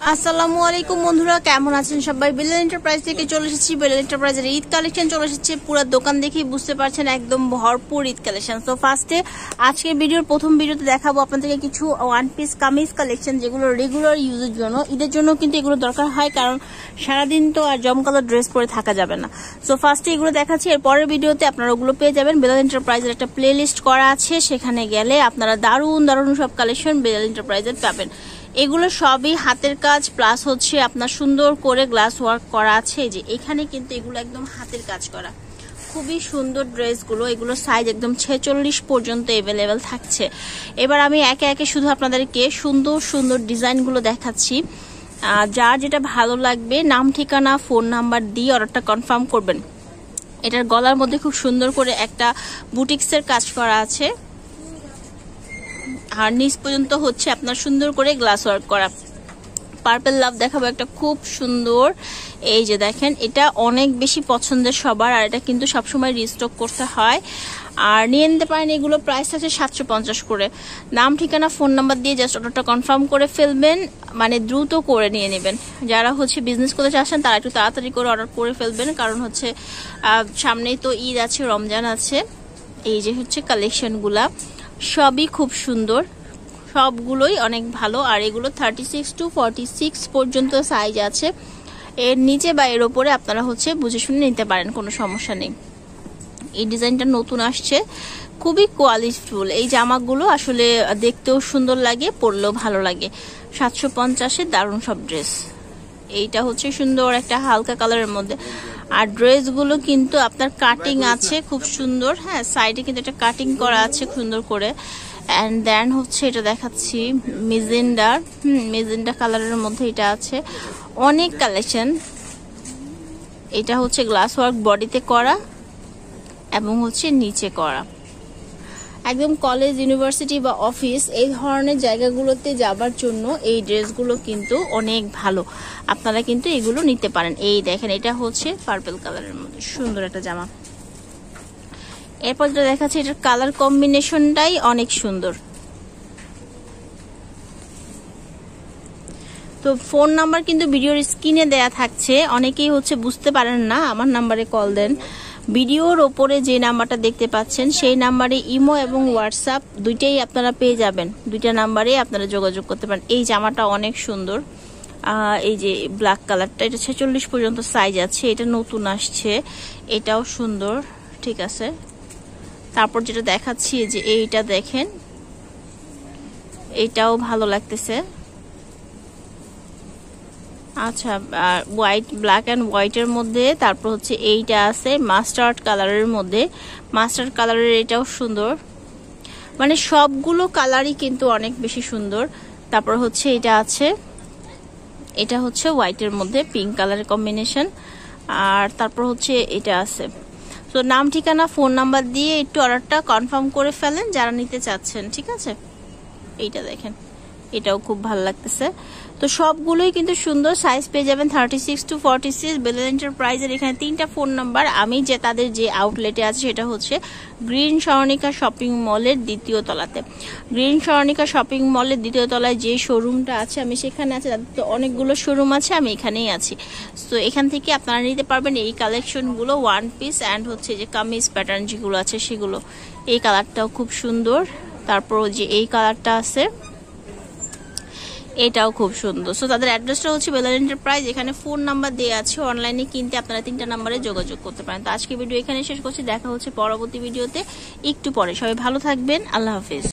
আসসালামু আলাইকুম বন্ধুরা, কেমন আছেন সবাই? বেলাল এন্টারপ্রাইজ থেকে চলে এসেছি। বেলাল এন্টারপ্রাইজের ঈদ কালেকশন চলে এসেছে। পুরো দোকান দেখেই বুঝতে পারছেন একদম ভরপুর ঈদ কালেকশন। তো ফার্স্টে আজকের ভিডিওর প্রথম ভিডিওতে দেখাবো আপনাদেরকে কিছু ওয়ান পিস কামিজ কালেকশন, যেগুলো রেগুলার ইউজের জন্য, ঈদের জন্য কিন্তু এগুলো দরকার হয়, কারণ সারাদিন তো আর জমকালো ড্রেস পরে থাকা যাবে না। সো ফার্স্টে এগুলো দেখাচ্ছি, এর পরের ভিডিওতে আপনারা ওগুলো পেয়ে যাবেন। বেলাল এন্টারপ্রাইজের একটা প্লে লিস্ট করা আছে, সেখানে গেলে আপনারা দারুণ দারুণ সব কালেকশন বেলাল এন্টারপ্রাইজের পাবেন। এগুলো সবই হাতের কাজ, প্লাস হচ্ছে আপনার সুন্দর করে গ্লাস ওয়ার্ক করা আছে। যে এখানে কিন্তু এগুলো একদম হাতের কাজ করা, খুবই সুন্দর ড্রেসগুলো। এগুলো সাইজ একদম 46 পর্যন্ত এভেলেবেল থাকছে। এবার আমি একে একে শুধু আপনাদেরকে সুন্দর সুন্দর ডিজাইনগুলো দেখাচ্ছি। যার যেটা ভালো লাগবে নাম, ঠিকানা, ফোন নাম্বার দিয়ে অর্ডারটা কনফার্ম করবেন। এটার গলার মধ্যে খুব সুন্দর করে একটা বুটিক্সের কাজ করা আছে, আর নিচ পর্যন্ত হচ্ছে আপনার সুন্দর করে গ্লাস ওয়ার্ক করা। পার্পল লাভ দেখাবো একটা খুব সুন্দর, এই যে দেখেন, এটা অনেক বেশি পছন্দের সবার, আর এটা কিন্তু সবসময় রিস্টক করতে হয়। আর নিয়ে নিতে পারেন, এগুলো প্রাইস আছে 750 করে। নাম, ঠিকানা, ফোন নাম্বার দিয়ে জাস্ট অর্ডারটা কনফার্ম করে ফেলবেন, মানে দ্রুত করে নিয়ে নেবেন। যারা হচ্ছে বিজনেস করতে চাচ্ছেন তারা একটু তাড়াতাড়ি করে অর্ডার করে ফেলবেন, কারণ হচ্ছে সামনেই তো ঈদ আছে, রমজান আছে। এই যে হচ্ছে কালেকশনগুলা, সবই খুব সুন্দর, সবগুলোই অনেক ভালো। আর এগুলো 36 to 46 পর্যন্ত সাইজ আছে। এর নিচে বা এর ওপরে আপনারা হচ্ছে বুঝে শুনে নিতে পারেন, কোনো সমস্যা নেই। এই ডিজাইনটা নতুন আসছে, খুবই কোয়ালিটিফুল। এই জামাগুলো আসলে দেখতেও সুন্দর লাগে, পরলেও ভালো লাগে। 750-এ দারুণ সব ড্রেস। এইটা হচ্ছে সুন্দর একটা হালকা কালারের মধ্যে। আর ড্রেসগুলো কিন্তু আপনার কাটিং আছে খুব সুন্দর, হ্যাঁ, সাইডে কিন্তু একটা কাটিং করা আছে সুন্দর করে। অ্যান্ড দেন হচ্ছে এটা দেখাচ্ছি মেজেন্ডা কালারের মধ্যে এটা আছে, অনেক কালেকশন। এটা হচ্ছে গ্লাস ওয়ার্ক বডিতে করা এবং হচ্ছে নিচে করা। একদম কলেজ, ইউনিভার্সিটি বা অফিস এই ধরনের জায়গাগুলোতে যাবার জন্য এই ড্রেসগুলো কিন্তু অনেক ভালো। আপনারা কিন্তু এগুলো নিতে পারেন। এই দেখেন, এটা হচ্ছে পার্পল কালারের মধ্যে সুন্দর একটা জামা। এরপর যেটা দেখাচ্ছে, এটার কালার কম্বিনেশনটাই অনেক সুন্দর। তো ফোন নাম্বার কিন্তু ভিডিওর স্ক্রিনে দেয়া থাকছে, অনেকেই হচ্ছে বুঝতে পারেন না, আমার নাম্বারে কল দেন। ভিডিওর ওপরে যে নাম্বারটা দেখতে পাচ্ছেন সেই নাম্বারে ইমো এবং হোয়াটসঅ্যাপ দুইটাই আপনারা পেয়ে যাবেন। দুইটা নাম্বারে আপনারা যোগাযোগ করতে পারেন। এই জামাটা অনেক সুন্দর, এই যে ব্ল্যাক কালারটা, এটা 46 পর্যন্ত সাইজ আছে, এটা নতুন আসছে, এটাও সুন্দর, ঠিক আছে। তারপর যেটা দেখাচ্ছি, যে এইটা দেখেন, এটাও ভালো লাগতেছে। আচ্ছা, হোয়াইট, ব্ল্যাক অ্যান্ড হোয়াইটের মধ্যে। তারপর হচ্ছে এইটা আছে মাস্টার্ড কালারের মধ্যে, মাস্টার্ড কালারের, এটাও সুন্দর। মানে সবগুলো কালারই কিন্তু অনেক বেশি সুন্দর। তারপর হচ্ছে এটা আছে, এটা হচ্ছে হোয়াইটের মধ্যে পিঙ্ক কালারের কম্বিনেশন। আর তারপর হচ্ছে এটা আছে। তো নাম, ঠিকানা, ফোন নাম্বার দিয়ে একটু অর্ডারটা কনফার্ম করে ফেলেন যারা নিতে চাচ্ছেন, ঠিক আছে। এইটা দেখেন, এটাও খুব ভালো লাগতেছে। তো সবগুলোই কিন্তু সুন্দর, সাইজ পেয়ে যাবেন 36 to 46। বেলাল এন্টারপ্রাইজের এখানে 3টা ফোন নাম্বার। আমি যে তাদের যে আউটলেটে আছে সেটা হচ্ছে গ্রিন স্বর্ণিকা শপিং মলের 2য় তলাতে। গ্রিন স্বর্ণিকা শপিং মলের 2য় তলায় যে শোরুমটা আছে, আমি সেখানে আছি। তাদের তো অনেকগুলো শোরুম আছে, আমি এখানেই আছি। তো এখান থেকে আপনারা নিতে পারবেন এই কালেকশনগুলো, ওয়ান পিস অ্যান্ড হচ্ছে যে কামিজ প্যাটার্ন যেগুলো আছে সেগুলো। এই কালারটাও খুব সুন্দর। তারপর যে এই কালারটা আছে, এটাও খুব সুন্দর। সো তাদের অ্যাড্রেসটা হচ্ছে বেলাল এন্টারপ্রাইজ, এখানে ফোন নাম্বার দেওয়া আছে। অনলাইনে কিনতে আপনারা 3টা নাম্বারে যোগাযোগ করতে পারেন। তো আজকে ভিডিও এখানে শেষ করছি, দেখা হচ্ছে পরবর্তী ভিডিওতে একটু পরে। সবাই ভালো থাকবেন, আল্লাহ হাফেজ।